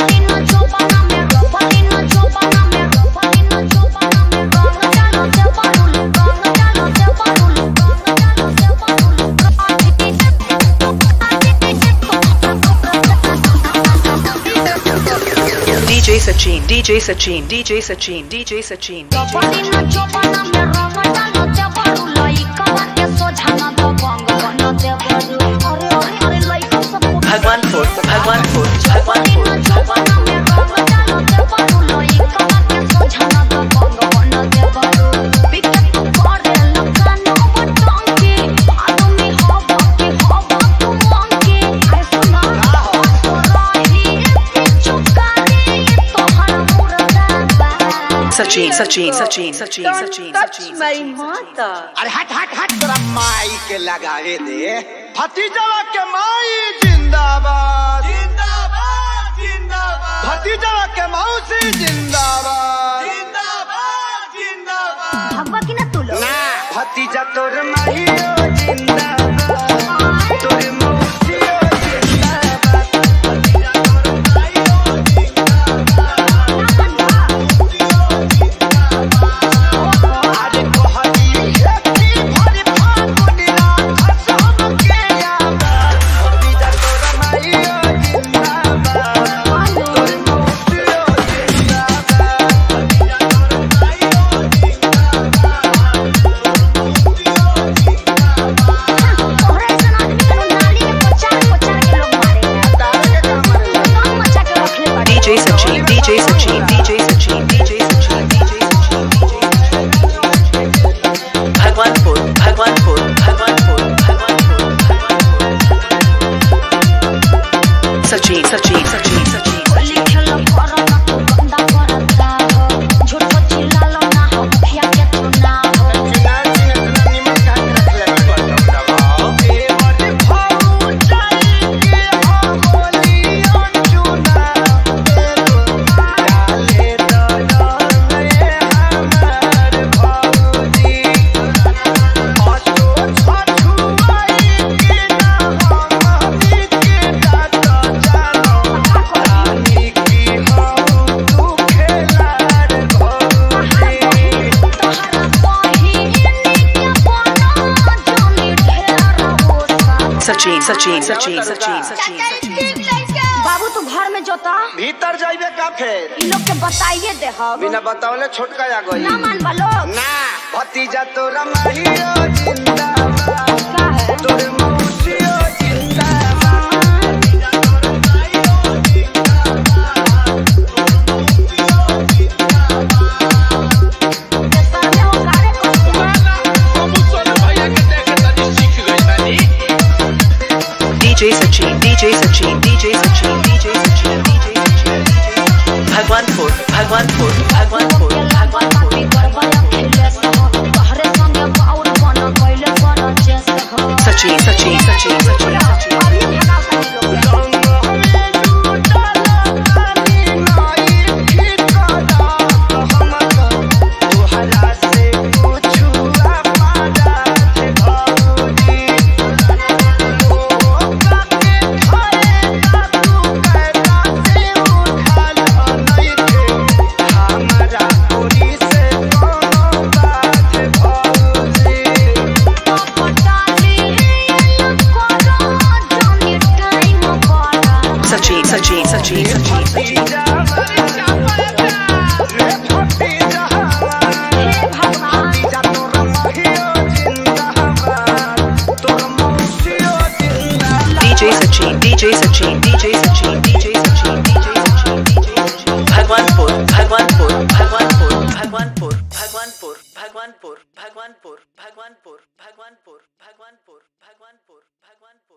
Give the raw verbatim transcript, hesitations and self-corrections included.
D J Sachin, D J Sachin, D J Sachin, D J Sachin, D J Bhagwanpur, Bhagwanpur, Bhagwanpur, Sachin, Sachin, Sachin, Sachin, Sachin, Sachin, my mother. अरे हट हट हट तेरा माई के लगावे दे। भतीजा के माई जिंदाबाद जिंदाबाद जिंदाबाद। भतीजा के मौसी जिंदाबाद जिंदाबाद जिंदाबाद। भगवा की ना तू लो ना भतीजा तोर माइयो जिंदाबाद तोर मौसी जिंदाबाद। भतीजा तोर माइयो D J Sachin, D J Sachin, D J Sachin, D J Sachin, D J Sachin, D J Sachin, Bhagwanpur, Bhagwanpur, Bhagwanpur, Bhagwanpur, Bhagwanpur, Sachin, Sachin, Sachin, Sachin, Sachin, Sachin, Sachin, Sachin, Sachin, बाबू तू घर में जोता भीतर जाइबे का फेर इन लोग के बताइए दे हम बिना बतावले छोटका आ गई ना मान वालो ना भतीजा तोरा माहियो जिंदाबाद क्या है तोर मौसियो जिंदाबाद। D J Sachin, D J Sachin, D J Sachin, D J Sachin, D J Sachin, Bhagwanpur, Bhagwanpur, Bhagwanpur, Bhagwanpur, Sachin, Sachin, Sachin, Sachin, Sachin. Sachin, Sachin, Sachin, Sachin, Sachin. D J Sachin, D J Sachin, D J Sachin, D J Sachin, D J Sachin, D J Sachin. Bhagwanpur, Bhagwanpur, Bhagwanpur, Bhagwanpur, Bhagwanpur, Bhagwanpur, Bhagwanpur, Bhagwanpur, Bhagwanpur, Bhagwanpur, Bhagwanpur, Bhagwanpur, Bhagwanpur.